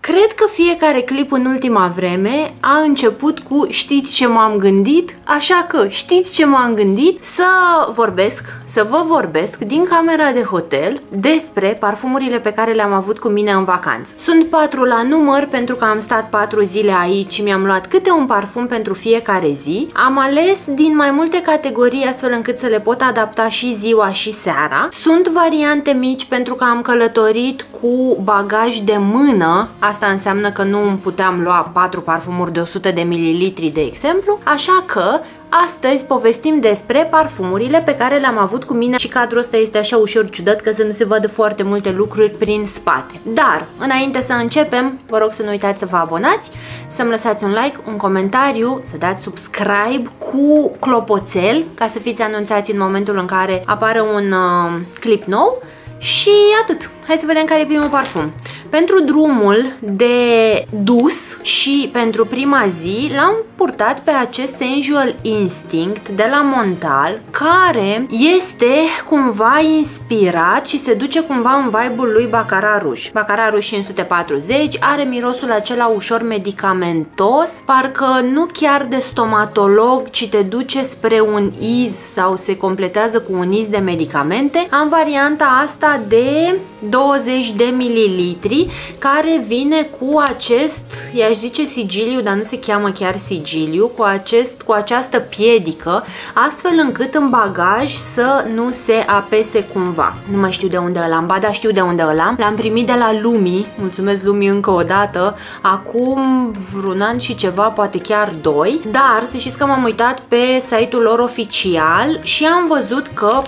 Cred că fiecare clip în ultima vreme a început cu știți ce m-am gândit, așa că știți ce m-am gândit să vă vorbesc din camera de hotel despre parfumurile pe care le-am avut cu mine în vacanță. Sunt 4 la număr pentru că am stat 4 zile aici și mi-am luat câte un parfum pentru fiecare zi. Am ales din mai multe categorii astfel încât să le pot adapta și ziua și seara. Sunt variante mici pentru că am călătorit cu bagaj de mână. Asta înseamnă că nu îmi puteam lua 4 parfumuri de 100 de ml, de exemplu, așa că astăzi povestim despre parfumurile pe care le-am avut cu mine și cadrul ăsta este așa ușor ciudat că să nu se vadă foarte multe lucruri prin spate. Dar, înainte să începem, vă rog să nu uitați să vă abonați, să-mi lăsați un like, un comentariu, să dați subscribe cu clopoțel ca să fiți anunțați în momentul în care apare un clip nou. Și atât. Hai să vedem care e primul parfum. Pentru drumul de dus și pentru prima zi l-am purtat pe acest Sensual Instinct de la Montal, care este cumva inspirat și se duce cumva în vibe-ul lui Baccarat Rouge. Baccarat Rouge 540 are mirosul acela ușor medicamentos, parcă nu chiar de stomatolog, ci te duce spre un iz sau se completează cu un iz de medicamente. Am varianta asta de 20 de mililitri, care vine cu acest, i-aș zice sigiliu, dar nu se cheamă chiar sigiliu, cu această piedică, astfel încât în bagaj să nu se apese cumva. Nu mai știu de unde îl am, ba da, știu de unde îl am. L-am primit de la Lumi, mulțumesc Lumi încă o dată, acum vreun an și ceva, poate chiar 2, dar să știți că m-am uitat pe site-ul lor oficial și am văzut că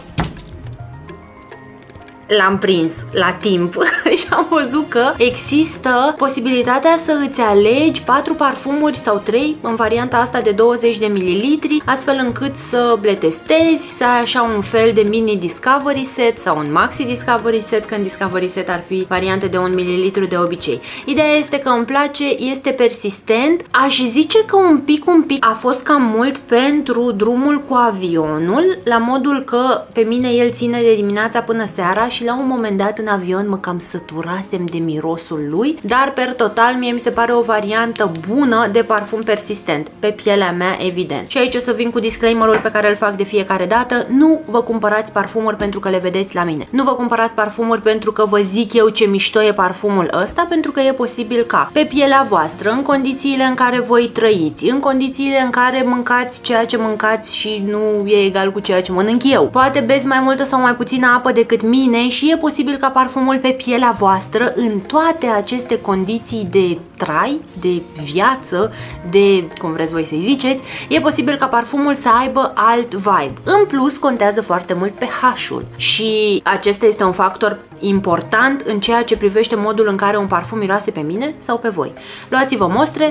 l-am prins la timp și am văzut că există posibilitatea să îți alegi 4 parfumuri sau 3 în varianta asta de 20 de mililitri, astfel încât să le testezi, să ai așa un fel de mini Discovery Set sau un Maxi Discovery Set, când Discovery Set ar fi variante de 1 ml de obicei. Ideea este că îmi place, este persistent, aș zice că un pic a fost cam mult pentru drumul cu avionul, la modul că pe mine el ține de dimineața până seara și la un moment dat în avion mă cam săturasem de mirosul lui, dar per total mie mi se pare o variantă bună de parfum persistent, pe pielea mea evident. Și aici o să vin cu disclaimerul pe care îl fac de fiecare dată: nu vă cumpărați parfumuri pentru că le vedeți la mine. Nu vă cumpărați parfumuri pentru că vă zic eu ce mișto e parfumul ăsta, pentru că e posibil ca pe pielea voastră, în condițiile în care voi trăiți, în condițiile în care mâncați ceea ce mâncați și nu e egal cu ceea ce mănânc eu, poate beți mai multă sau mai puțină apă decât mine și e posibil ca parfumul pe pielea voastră, în toate aceste condiții de trai, de viață, de cum vreți voi să-i ziceți, e posibil ca parfumul să aibă alt vibe. În plus, contează foarte mult pH-ul și acesta este un factor important în ceea ce privește modul în care un parfum miroase pe mine sau pe voi. Luați-vă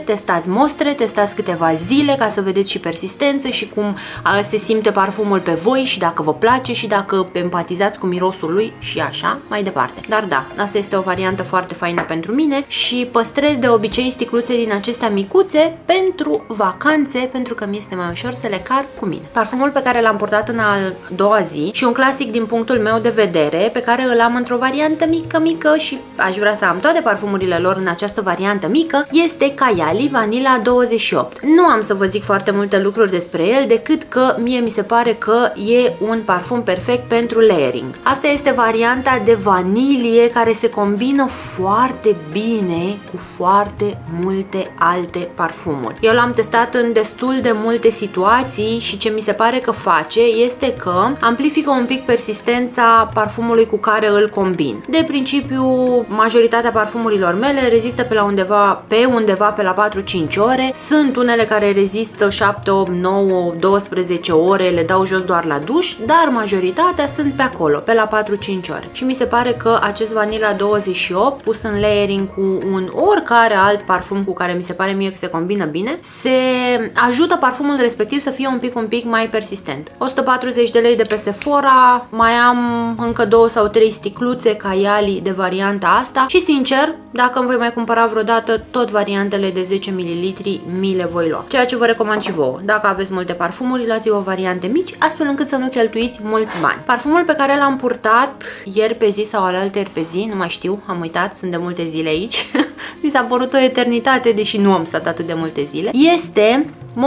mostre, testați câteva zile ca să vedeți și persistență și cum se simte parfumul pe voi și dacă vă place și dacă empatizați cu mirosul lui și așa mai departe. Dar da, asta este o variantă foarte faină pentru mine și păstrez de obicei sticluțe din acestea micuțe pentru vacanțe, pentru că mi este mai ușor să le car cu mine. Parfumul pe care l-am purtat în a doua zi și un clasic din punctul meu de vedere, pe care îl am într-o variantă mică și aș vrea să am toate parfumurile lor în această variantă mică, este Kayali Vanilla 28. Nu am să vă zic foarte multe lucruri despre el, decât că mie mi se pare că e un parfum perfect pentru layering. Asta este varianta de vanilie care se combină foarte bine cu foarte multe alte parfumuri. Eu l-am testat în destul de multe situații și ce mi se pare că face este că amplifică un pic persistența parfumului cu care îl combin. De principiu, majoritatea parfumurilor mele rezistă pe undeva pe la 4-5 ore. Sunt unele care rezistă 7, 8, 9, 12 ore, le dau jos doar la duș, dar majoritatea sunt pe acolo, pe la 4-5 ore. Și mi se pare că acest Vanilla 28, pus în layering cu un oricare alt parfum cu care mi se pare mie că se combină bine, se ajută parfumul respectiv să fie un pic mai persistent. 140 de lei de pe Sephora, mai am încă 2 sau 3 sticluțe Kayali de varianta asta și sincer, dacă îmi voi mai cumpăra vreodată, tot variantele de 10 ml mi le voi lua. Ceea ce vă recomand și vouă. Dacă aveți multe parfumuri, luați-vă variante mici, astfel încât să nu cheltuiți mulți bani. Parfumul pe care l-am purtat ieri pe zi sau alaltăieri pe zi, nu mai știu, am uitat, sunt de multe zile aici. mi s-a părut o eternitate, deși nu am stat atât de multe zile, este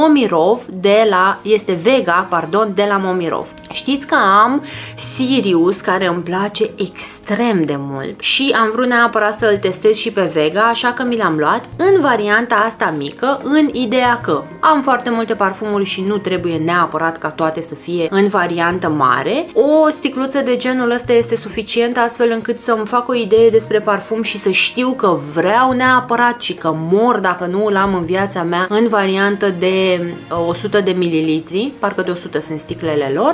Vega, de la Momirov. Știți că am Sirius care îmi place extrem de mult și am vrut neapărat să îl testez și pe Vega, așa că mi l-am luat în varianta asta mică, în ideea că am foarte multe parfumuri și nu trebuie neapărat ca toate să fie în variantă mare. O sticluță de genul ăsta este suficientă astfel încât să-mi fac o idee despre parfum și să știu că vreau neapărat și că mor dacă nu îl am în viața mea în variantă de 100 de mililitri, parcă de 100 sunt sticlele lor,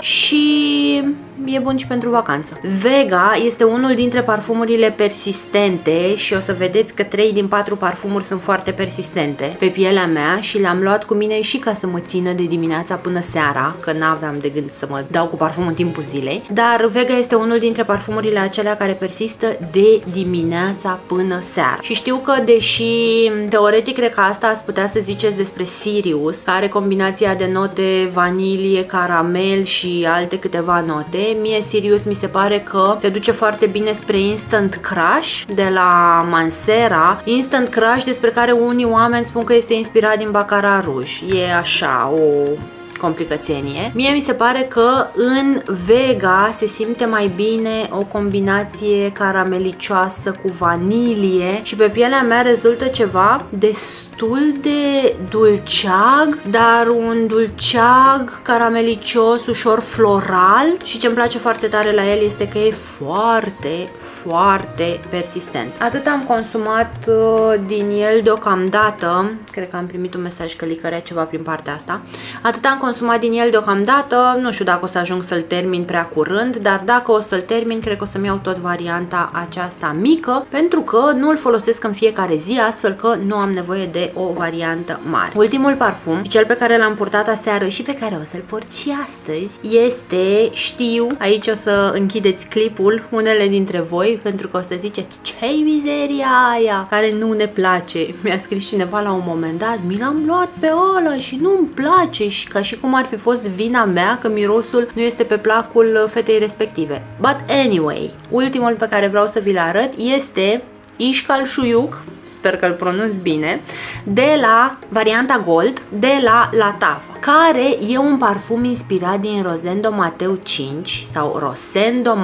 și e bun și pentru vacanță. Vega este unul dintre parfumurile persistente și o să vedeți că 3 din 4 parfumuri sunt foarte persistente pe pielea mea și le-am luat cu mine și ca să mă țină de dimineața până seara, că n-aveam de gând să mă dau cu parfum în timpul zilei, dar Vega este unul dintre parfumurile acelea care persistă de dimineața până seara. Și știu că, deși teoretic cred că asta ați putea să ziceți despre Sirius, care are combinația de note vanilie, caramel și alte câteva note, mie Sirius mi se pare că se duce foarte bine spre Instant Crush de la Mansera, Instant Crush despre care unii oameni spun că este inspirat din Baccarat Rouge. E așa o complicățenie. Mie mi se pare că în Vega se simte mai bine o combinație caramelicioasă cu vanilie și pe pielea mea rezultă ceva destul de dulceag, dar un dulceag caramelicios, ușor floral, și ce îmi place foarte tare la el este că e foarte, foarte persistent. Atât am consumat din el deocamdată, cred că am primit un mesaj că licărea ceva prin partea asta, atât am consumat din el deocamdată, nu știu dacă o să ajung să-l termin prea curând, dar dacă o să-l termin, cred că o să-mi iau tot varianta aceasta mică, pentru că nu îl folosesc în fiecare zi, astfel că nu am nevoie de o variantă mare. Ultimul parfum, cel pe care l-am purtat aseară și pe care o să-l port și astăzi, este, știu, aici o să închideți clipul unele dintre voi, pentru că o să ziceți, ce-i mizeria aia care nu ne place. Mi-a scris cineva la un moment dat, mi l-am luat pe ăla și nu-mi place, și ca și cum ar fi fost vina mea că mirosul nu este pe placul fetei respective. But anyway, ultimul pe care vreau să vi-l arăt este Ishkal Shuyuk, sper că îl pronunț bine, de la varianta Gold, de la Latafa, care e un parfum inspirat din Rosendo Mateu 5 sau Rosendo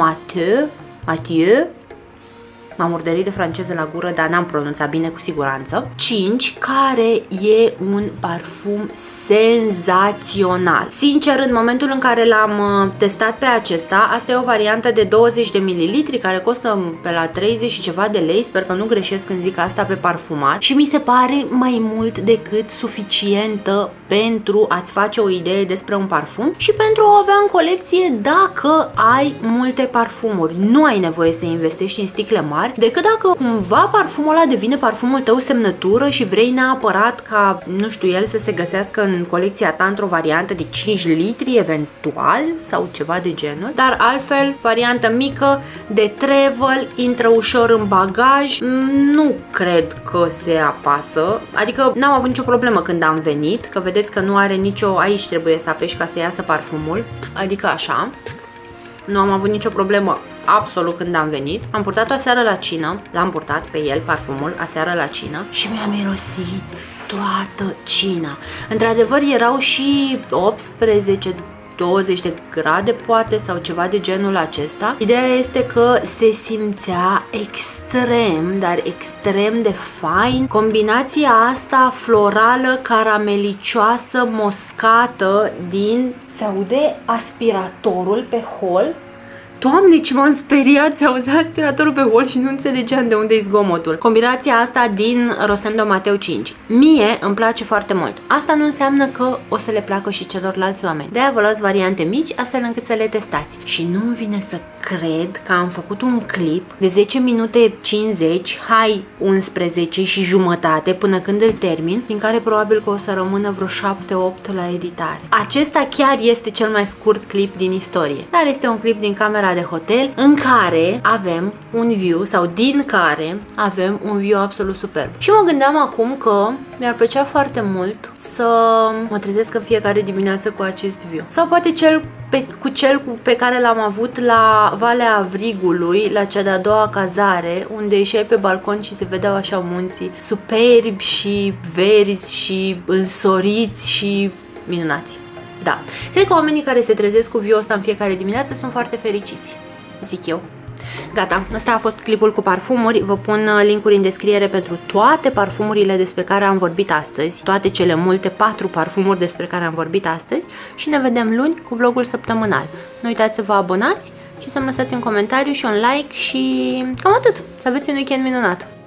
Mathieu. M-am murdărit de franceză la gură, dar n-am pronunțat bine cu siguranță. 5, care e un parfum senzațional. Sincer, în momentul în care l-am testat pe acesta, asta e o variantă de 20 de mililitri care costă pe la 30 și ceva de lei, sper că nu greșesc când zic asta pe parfumat, și mi se pare mai mult decât suficientă pentru a-ți face o idee despre un parfum și pentru a o avea în colecție dacă ai multe parfumuri. Nu ai nevoie să investești în sticle mari, decât dacă cumva parfumul ăla devine parfumul tău semnătură și vrei neapărat ca, nu știu, el să se găsească în colecția ta într-o variantă de 5 litri eventual sau ceva de genul, dar altfel variantă mică de travel, intră ușor în bagaj, nu cred că se apasă, adică n-am avut nicio problemă când am venit, că vedeți că nu are nicio, aici trebuie să apeși ca să iasă parfumul, adică așa, nu am avut nicio problemă absolut când am venit. Am purtat-o aseară la cină, l-am purtat pe el, parfumul, aseară la cină și mi-a mirosit toată cina. Într-adevăr erau și 18 20 de grade poate sau ceva de genul acesta. Ideea este că se simțea extrem, dar extrem de fain. Combinația asta florală, caramelicioasă, moscată din... Se aude aspiratorul pe hol. Doamne, ce m-am speriat, se auzea aspiratorul pe hol și nu înțelegeam de unde e zgomotul. Combinația asta din Rosendo Mateu 5. Mie îmi place foarte mult. Asta nu înseamnă că o să le placă și celorlalți oameni. De-aia vă luați variante mici, astfel încât să le testați. Și nu-mi vine să cred că am făcut un clip de 10 minute 50, hai 11 și jumătate până când îl termin, din care probabil că o să rămână vreo 7-8 la editare. Acesta chiar este cel mai scurt clip din istorie, dar este un clip din camera de hotel în care avem un view, sau din care avem un view absolut superb. Și mă gândeam acum că mi-ar plăcea foarte mult să mă trezesc în fiecare dimineață cu acest view. Sau poate cel cu cel pe care l-am avut la Valea Avrigului, la cea de-a doua cazare, unde ieșeai pe balcon și se vedeau așa munții superbi și verzi și însoriți și minunați. Da, cred că oamenii care se trezesc cu viul ăsta în fiecare dimineață sunt foarte fericiți, zic eu. Gata, ăsta a fost clipul cu parfumuri. Vă pun linkuri în descriere pentru toate parfumurile despre care am vorbit astăzi, toate cele multe 4 parfumuri despre care am vorbit astăzi și ne vedem luni cu vlogul săptămânal. Nu uitați să vă abonați și să-mi lăsați un comentariu și un like și cam atât. Să aveți un weekend minunat!